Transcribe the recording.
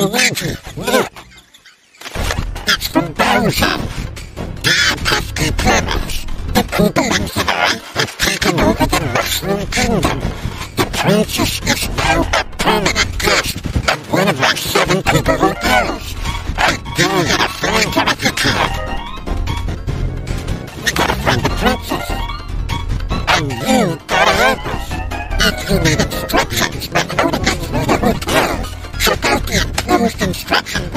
Luigi, look! It's from Bowser! Dear pesky plumbers, the people in Hawaii have taken over the Mushroom Kingdom. The princess is now a permanent guest at one of our 7 people hotels. I dare you to find her if you can. We gotta find the princess. And you gotta help us. If you need instructions when loading us through the hotels, check out the enclosed instruction